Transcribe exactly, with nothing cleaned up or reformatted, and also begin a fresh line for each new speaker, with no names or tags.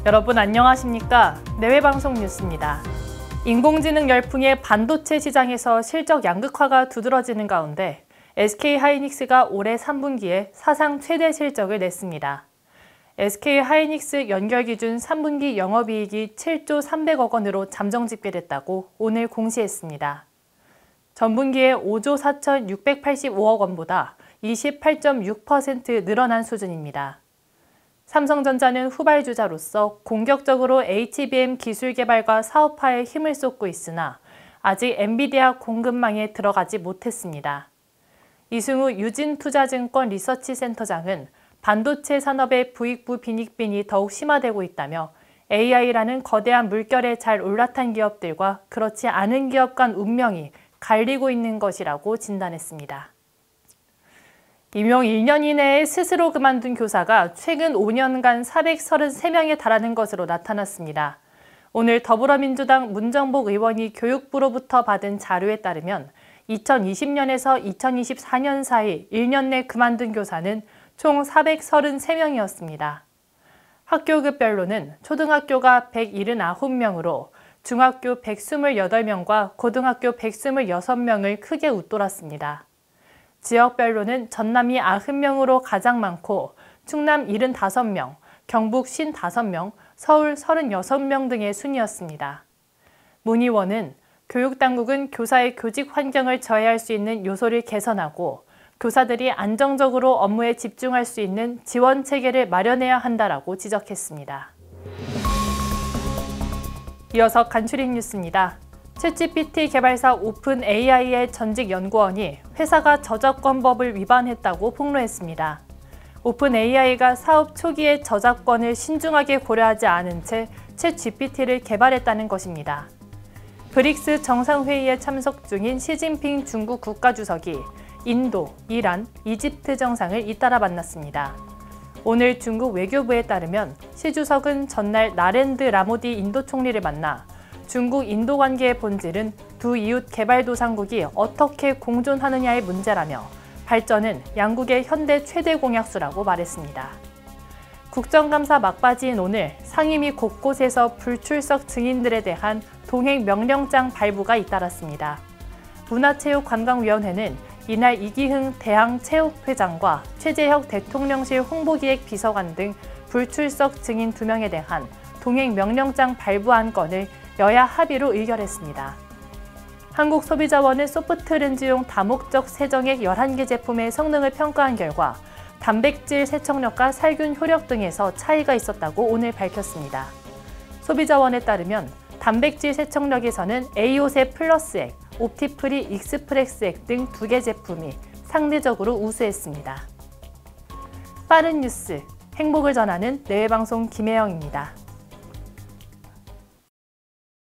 여러분 안녕하십니까? 내외방송 뉴스입니다. 인공지능 열풍에 반도체 시장에서 실적 양극화가 두드러지는 가운데 에스케이하이닉스가 올해 삼 분기에 사상 최대 실적을 냈습니다. 에스케이하이닉스 연결 기준 삼 분기 영업이익이 칠조 삼백억 원으로 잠정 집계됐다고 오늘 공시했습니다. 전분기에 오조 사천육백팔십오억 원보다 이십팔 점 육 퍼센트 늘어난 수준입니다. 삼성전자는 후발주자로서 공격적으로 에이치비엠 기술 개발과 사업화에 힘을 쏟고 있으나 아직 엔비디아 공급망에 들어가지 못했습니다. 이승우 유진투자증권 리서치센터장은 반도체 산업의 부익부 빈익빈이 더욱 심화되고 있다며 에이아이라는 거대한 물결에 잘 올라탄 기업들과 그렇지 않은 기업 간 운명이 갈리고 있는 것이라고 진단했습니다. 임용 일 년 이내에 스스로 그만둔 교사가 최근 오 년간 사백삼십삼 명에 달하는 것으로 나타났습니다. 오늘 더불어민주당 문정복 의원이 교육부로부터 받은 자료에 따르면 이천이십 년에서 이천이십사 년 사이 일 년 내 그만둔 교사는 총 사백삼십삼 명이었습니다. 학교급별로는 초등학교가 백칠십구 명으로 중학교 백이십팔 명과 고등학교 백이십육 명을 크게 웃돌았습니다. 지역별로는 전남이 구십 명으로 가장 많고 충남 칠십오 명, 경북 오십오 명, 서울 삼십육 명 등의 순이었습니다. 문 의원은 교육당국은 교사의 교직 환경을 저해할 수 있는 요소를 개선하고 교사들이 안정적으로 업무에 집중할 수 있는 지원 체계를 마련해야 한다라고 지적했습니다. 이어서 간추린 뉴스입니다. 챗지피티 개발사 오픈에이아이의 전직 연구원이 회사가 저작권법을 위반했다고 폭로했습니다. 오픈에이아이가 사업 초기에 저작권을 신중하게 고려하지 않은 채 챗지피티를 개발했다는 것입니다. 브릭스 정상회의에 참석 중인 시진핑 중국 국가주석이 인도, 이란, 이집트 정상을 잇따라 만났습니다. 오늘 중국 외교부에 따르면 시 주석은 전날 나렌드 라모디 인도 총리를 만나 중국-인도 관계의 본질은 두 이웃 개발도상국이 어떻게 공존하느냐의 문제라며 발전은 양국의 현대 최대 공약수라고 말했습니다. 국정감사 막바지인 오늘 상임위 곳곳에서 불출석 증인들에 대한 동행 명령장 발부가 잇따랐습니다. 문화체육관광위원회는 이날 이기흥 대항체육회장과 최재혁 대통령실 홍보기획 비서관 등 불출석 증인 두 명에 대한 동행 명령장 발부 안건을 여야 합의로 의결했습니다. 한국소비자원은 소프트렌즈용 다목적 세정액 열한 개 제품의 성능을 평가한 결과 단백질 세척력과 살균 효력 등에서 차이가 있었다고 오늘 밝혔습니다. 소비자원에 따르면 단백질 세척력에서는 에이오세 플러스액, 옵티프리 익스프레스액 등 두 개 제품이 상대적으로 우수했습니다. 빠른 뉴스, 행복을 전하는 내외방송 김혜영입니다.